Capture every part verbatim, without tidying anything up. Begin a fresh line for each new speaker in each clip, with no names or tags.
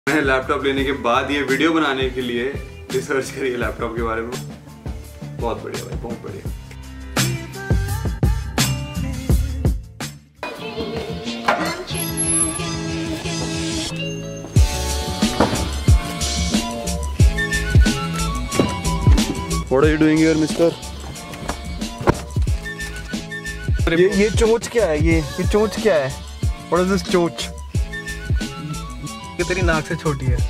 मैंने लैपटॉप लेने के बाद ये वीडियो बनाने के लिए रिसर्च करी है लैपटॉप के बारे में। बहुत बढ़िया भाई, बहुत बढ़िया। What are you doing here, mister?
ये ये चोंच क्या है? ये ये चोंच क्या है? What is this चोंच? ये तेरी नाक से छोटी है।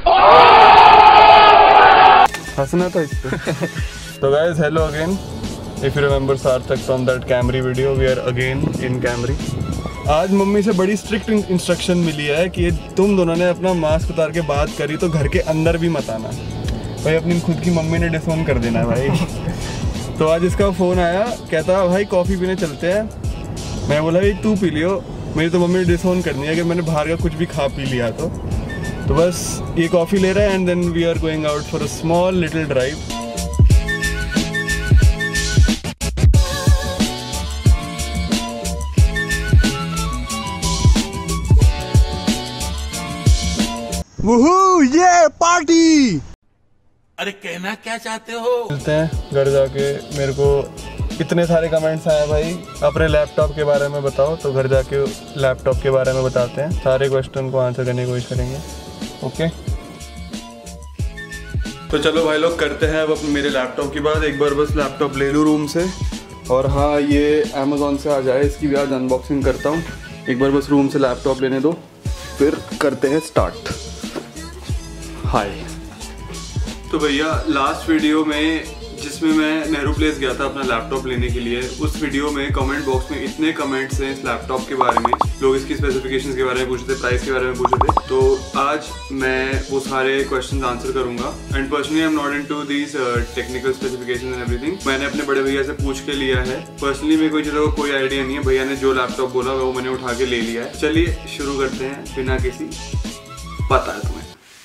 हंसना था इस पे। So guys, hello again. If you remember Sarthak from that Camry video, we are again in Camry. आज मम्मी से बड़ी स्ट्रिक्ट इंस्ट्रक्शन मिली है कि तुम दोनों ने अपना मास्क उतार के बात करी तो घर के अंदर भी मत आना भाई। अपनी खुद की मम्मी ने डिसोन कर देना है भाई। तो आज इसका फ़ोन आया, कहता भाई कॉफ़ी पीने चलते हैं। मैं बोला भाई तू पी लियो, मेरी तो मम्मी ने डिसोन करनी है कि मैंने बाहर का कुछ भी खा पी लिया। तो तो बस ये कॉफ़ी ले रहा है and then we are going out for a small little drive.
Woohoo, ये पार्टी।
अरे कहना क्या चाहते हो?
मिलते हैं घर जाके। मेरे को इतने सारे कमेंट्स आए भाई अपने लैपटॉप के बारे में बताओ, तो घर जाके लैपटॉप के बारे में बताते हैं। सारे क्वेश्चन को आंसर करने की कोशिश करेंगे। ओके तो चलो भाई लोग करते हैं अब अपने मेरे लैपटॉप की बात। एक बार बस लैपटॉप ले लूँ रूम से, और हाँ ये अमेज़ॉन से आ जाए, इसकी भी आज अनबॉक्सिंग करता हूँ। एक बार बस रूम से लैपटॉप लेने दो, फिर करते हैं स्टार्ट। हाय। तो भैया लास्ट वीडियो में जिसमें मैं नेहरू प्लेस गया था अपना लैपटॉप लेने के लिए, उस वीडियो में कमेंट बॉक्स में इतने कमेंट्स हैं इस लैपटॉप के बारे में। लोग इसकी स्पेसिफिकेशंस के बारे में पूछते थे, प्राइस के बारे में पूछते थे। तो आज मैं वो सारे क्वेश्चंस आंसर करूंगा। And personally I am not into these technical specifications and everything. मैंने अपने बड़े भैया से पूछ के लिया है। पर्सनली मेरे कोई चीज़ों का कोई आइडिया नहीं है। भैया ने जो लैपटॉप बोला वो मैंने उठा के ले लिया है। चलिए शुरू करते हैं बिना किसी पता है तुम्हें।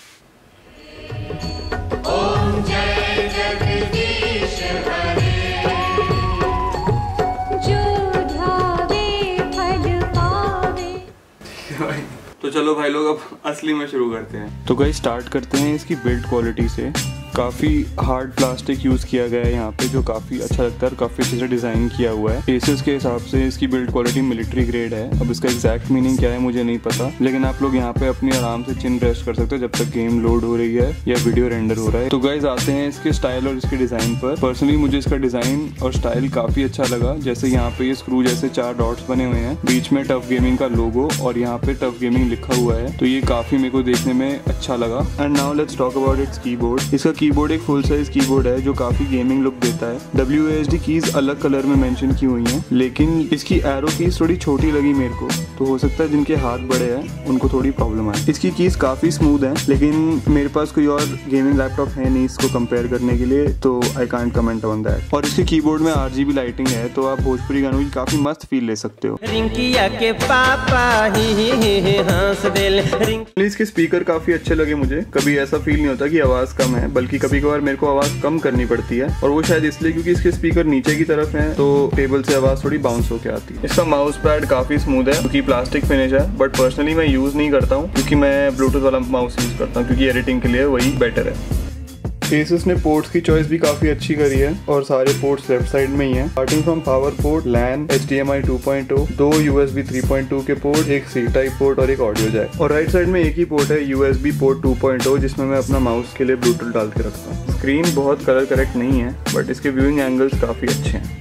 तो चलो भाई लोग अब असली में शुरू करते हैं। तो गाइस स्टार्ट करते हैं इसकी बिल्ड क्वालिटी से। काफ़ी हार्ड प्लास्टिक यूज़ किया गया है यहाँ पे, जो काफ़ी अच्छा लगता है और काफ़ी अच्छे से डिज़ाइन किया हुआ है। एसएस के हिसाब से इसकी बिल्ड क्वालिटी मिलिट्री ग्रेड है। अब इसका एग्जैक्ट मीनिंग क्या है मुझे नहीं पता, लेकिन आप लोग यहाँ पे अपनी आराम से चिन रेस्ट कर सकते हो जब तक गेम लोड हो रही है या वीडियो रेंडर हो रहा है। तो गाइस आते हैं इसके स्टाइल और इसके डिज़ाइन पर। पर्सनली मुझे इसका डिज़ाइन और स्टाइल काफ़ी अच्छा लगा। जैसे यहाँ पे ये स्क्रू जैसे चार डॉट्स बने हुए हैं, बीच में टफ गेमिंग का लोगो और यहाँ पे टफ गेमिंग लिखा हुआ है, तो ये काफ़ी मेरे को देखने में अच्छा लगा। And now let's talk about its keyboard. इसका कीबोर्ड एक फुल साइज कीबोर्ड है जो काफी गेमिंग लुक देता है। W A S D keys अलग कलर में मेंशन की हुई हैं, लेकिन इसकी एरो कीज थोड़ी छोटी लगी मेरे को, तो हो सकता है जिनके हाथ बड़े हैं उनको थोड़ी प्रॉब्लम आए। इसकी कीज काफी स्मूथ है, लेकिन मेरे पास कोई और गेमिंग लैपटॉप है नहीं इसको कंपेयर करने के लिए, तो I can't comment on that. और इसके कीबोर्ड में आरजीबी लाइटिंग है, तो आप भोजपुरी गानों की काफी मस्त फील ले सकते हो।
रिंकिया के पापा ही ही ही हंस देल।
इसके स्पीकर काफी अच्छे लगे मुझे। कभी ऐसा फील नहीं होता कि आवाज कम है, बल्कि कभी कभार मेरे को आवाज कम करनी पड़ती है, और वो शायद इसलिए क्योंकि इसके स्पीकर नीचे की तरफ हैं, तो टेबल से आवाज थोड़ी बाउंस होके आती है। इसका माउस पैड काफी स्मूथ है क्योंकि प्लास्टिक फिनिश है, बट पर्सनली मैं यूज नहीं करता हूँ क्योंकि मैं ब्लूटूथ वाला माउस यूज करता हूँ, क्योंकि एडिटिंग के लिए वही बेटर है। एसुस ने पोर्ट्स की चॉइस भी काफी अच्छी करी है, और सारे पोर्ट्स लेफ्ट साइड में ही हैं। Starting from power port, LAN, H D M I two point O, दो U S B three point two के पोर्ट, एक सी टाइप पोर्ट और एक ऑडियो जैक। और राइट साइड में एक ही पोर्ट है U S B port two point O, जिसमें मैं अपना माउस के लिए ब्लूटूथ डाल के रखता हूँ। स्क्रीन बहुत कलर करेक्ट नहीं है, बट इसके व्यूइंग एंगल्स काफी अच्छे हैं।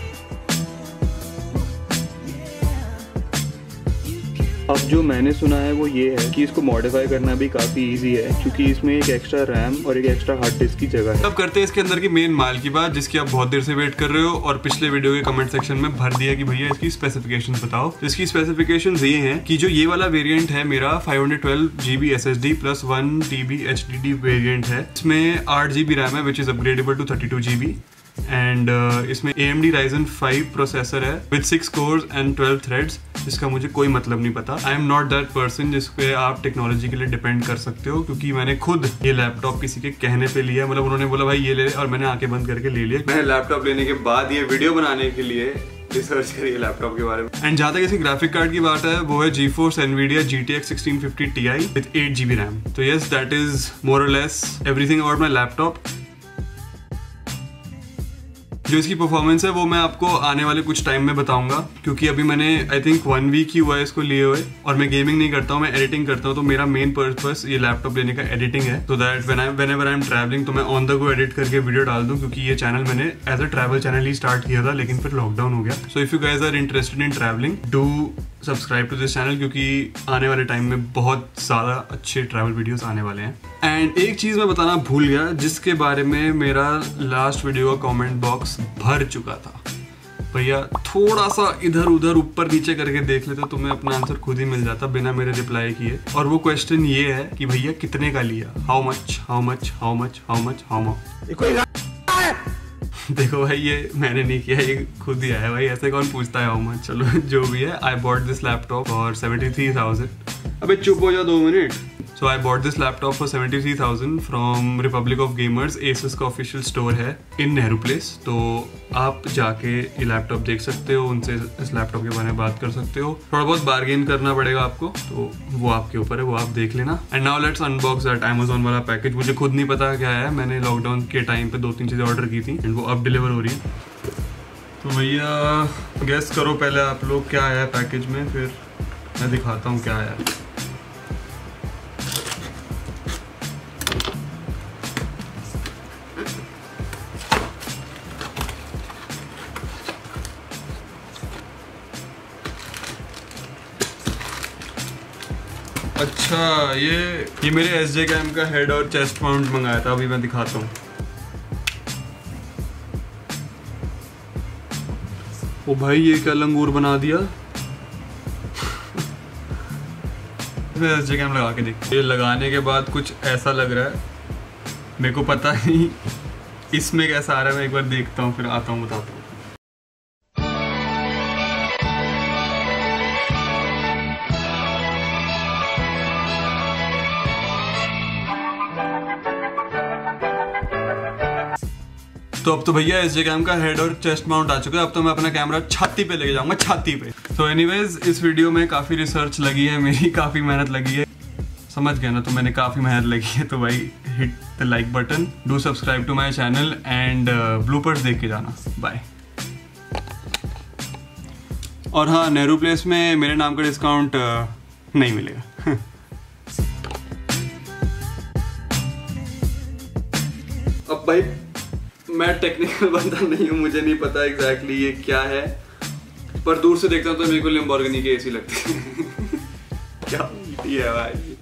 अब जो मैंने सुना है वो ये है कि इसको मॉडिफाई करना भी काफी इजी है, क्योंकि इसमें एक एक्स्ट्रा रैम और एक एक्स्ट्रा हार्ड डिस्क की जगह है। अब करते हैं इसके अंदर की मेन माल की बात, जिसकी आप बहुत देर से वेट कर रहे हो और पिछले वीडियो के कमेंट सेक्शन में भर दिया कि भैया इसकी स्पेसिफिकेशंस बताओ। तो इसकी स्पेसिफिकेशंस ये हैं कि जो ये वाला वेरिएंट है मेरा five hundred twelve GB SSD plus one TB HDD variant है। इसमें आठ जीबी रैम है which is upgradable to thirty two GB, and uh, इसमें A M D Ryzen five processor है with six cores and twelve threads, जिसका मुझे कोई मतलब नहीं पता। I am not that person जिसपे आप टेक्नोलॉजी के लिए डिपेंड कर सकते हो, क्योंकि मैंने खुद ये लैपटॉप किसी के कहने पे लिया। मतलब उन्होंने बोला भाई ये ले ले, और मैंने आंखें बंद करके ले लिया। मैंने लैपटॉप लेने के बाद ये वीडियो बनाने के लिए रिसर्च करिए लैपटॉप के बारे में। एंड जहाँ तक इसी ग्राफिक कार्ड की बात है वो है GeForce Nvidia G T X sixteen fifty Ti with eight G B RAM. तो yes, that is more or less everything about my laptop. जो इसकी परफॉर्मेंस है वो मैं आपको आने वाले कुछ टाइम में बताऊंगा, क्योंकि अभी मैंने आई थिंक वन वीक ही हुआ है इसको लिए हुए, और मैं गेमिंग नहीं करता हूँ, मैं एडिटिंग करता हूँ। तो मेरा मेन पर्पस ये लैपटॉप लेने का एडिटिंग है, तो that when I whenever I am travelling तो मैं ऑन द गो एडिट करके वीडियो डाल दूँ, क्योंकि ये चैनल मैंने एज अ ट्रैवल चैनल ही स्टार्ट किया था, लेकिन फिर लॉकडाउन हो गया। So if you guys are interested in travelling, do subscribe to this channel, क्योंकि आने वाले टाइम में बहुत ज़्यादा अच्छे ट्रैवल वीडियोस आने वाले हैं। एंड एक चीज़ मैं बताना भूल गया, जिसके बारे में मेरा लास्ट वीडियो का कमेंट बॉक्स भर चुका था। भैया थोड़ा सा इधर उधर ऊपर नीचे करके देख लेते तो तुम्हें अपना आंसर खुद ही मिल जाता बिना मेरे रिप्लाई किए। और वो क्वेश्चन ये है कि भैया कितने का लिया, how much how much how much how much how much. देखो भाई, ये मैंने नहीं किया, ये खुद ही आया भाई, ऐसे कौन पूछता है हाउ मच। चलो जो भी है, I bought this laptop for seventy three thousand. अबे चुप हो जाओ दो minute. So I bought this laptop for seventy three thousand from Republic of Gamers. Asus का ऑफिशियल स्टोर है इन नेहरू प्लेस, तो आप जाके ये लैपटॉप देख सकते हो, उनसे इस लैपटॉप के बारे में बात कर सकते हो। थोड़ा बहुत बार्गेन करना पड़ेगा आपको, तो वो आपके ऊपर है, वो आप देख लेना। And now let's unbox that Amazon वाला पैकेज। मुझे खुद नहीं पता क्या है, मैंने लॉकडाउन के टाइम पे दो तीन चीज़ें ऑर्डर की थी एंड वो अब डिलीवर हो रही है। तो भैया गेस करो पहले आप लोग क्या आया है पैकेज में, फिर मैं दिखाता हूँ क्या आया है। अच्छा, ये ये मेरे एस जे कैम का हेड और चेस्ट माउंट मंगाया था, अभी मैं दिखाता हूँ। ओ भाई, ये क्या लंगूर बना दिया। एस जे कैम लगा के देख। ये लगाने के बाद कुछ ऐसा लग रहा है, मेरे को पता नहीं इसमें कैसा आ रहा है, मैं एक बार देखता हूँ फिर आता हूँ बताता हूँ। तो अब तो भैया एस जे कैम का हेड और चेस्ट माउंट आ चुका है। अब तो मैं अपना कैमरा छाती पे लेके जाऊंगा, छाती पे। तो एनीवेज, इस वीडियो में काफ़ी रिसर्च लगी है मेरी, काफ़ी मेहनत लगी है, समझ गया ना। तो मैंने काफ़ी मेहनत लगी है, तो भाई hit the like button, do subscribe to my channel and bloopers देख के जाना। बाय। और हाँ, नेहरू प्लेस में मेरे नाम का डिस्काउंट uh, नहीं मिलेगा। अब भाई मैं टेक्निकल बंदा नहीं हूँ, मुझे नहीं पता एग्जैक्टली ये क्या है, पर दूर से देखता हूँ तो मेरे को लैम्बोर्गिनी की एसी लगती है। क्या है भाई।